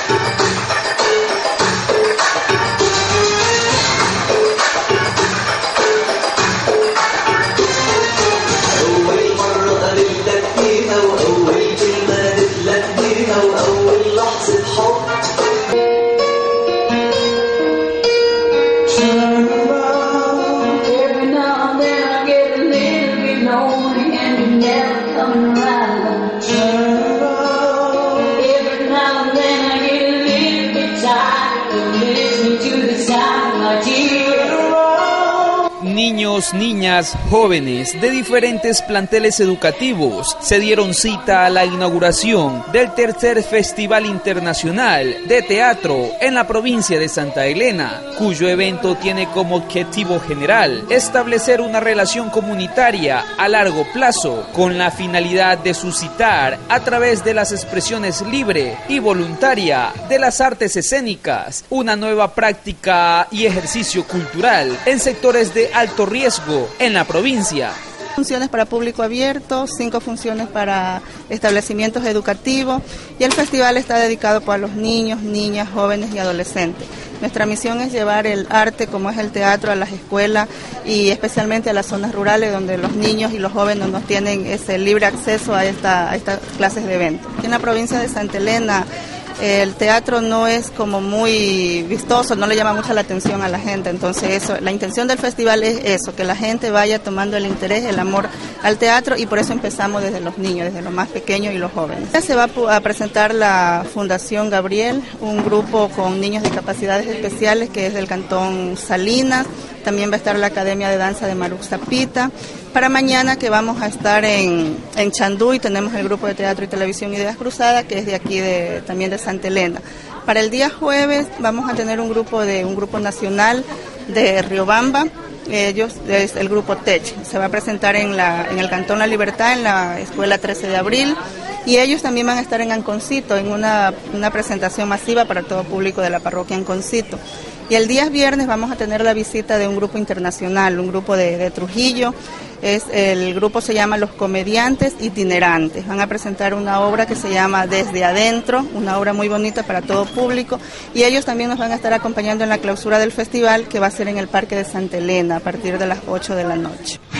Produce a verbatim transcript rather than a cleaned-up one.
Niños, niñas, jóvenes de diferentes planteles educativos se dieron cita a la inauguración del tercer Festival Internacional de Teatro en la provincia de Santa Elena, cuyo evento tiene como objetivo general establecer una relación comunitaria a largo plazo con la finalidad de suscitar a través de las expresiones libre y voluntaria de las artes escénicas una nueva práctica y ejercicio cultural en sectores de alto riesgo en la provincia. Funciones para público abierto, cinco funciones para establecimientos educativos y el festival está dedicado para los niños, niñas, jóvenes y adolescentes. Nuestra misión es llevar el arte como es el teatro a las escuelas y especialmente a las zonas rurales donde los niños y los jóvenes no tienen ese libre acceso a, esta, a estas clases de eventos. En la provincia de Santa Elena el teatro no es como muy vistoso, no le llama mucha la atención a la gente, entonces eso, la intención del festival es eso, que la gente vaya tomando el interés, el amor al teatro y por eso empezamos desde los niños, desde los más pequeños y los jóvenes. Ya se va a presentar la Fundación Gabriel, un grupo con niños de capacidades especiales que es del cantón Salinas, también va a estar la Academia de Danza de Maruxapita. Para mañana que vamos a estar en, en Chanduy, tenemos el grupo de teatro y televisión Ideas Cruzadas, que es de aquí de, también de Santa Elena. Para el día jueves vamos a tener un grupo de un grupo nacional de Riobamba, ellos es el grupo T E C H, se va a presentar en, la, en el Cantón La Libertad, en la Escuela trece de abril, y ellos también van a estar en Anconcito, en una, una presentación masiva para todo público de la parroquia Anconcito. Y el día viernes vamos a tener la visita de un grupo internacional, un grupo de, de Trujillo. Es, el grupo se llama Los Comediantes Itinerantes. Van a presentar una obra que se llama Desde Adentro, una obra muy bonita para todo público. Y ellos también nos van a estar acompañando en la clausura del festival que va a ser en el Parque de Santa Elena a partir de las ocho de la noche.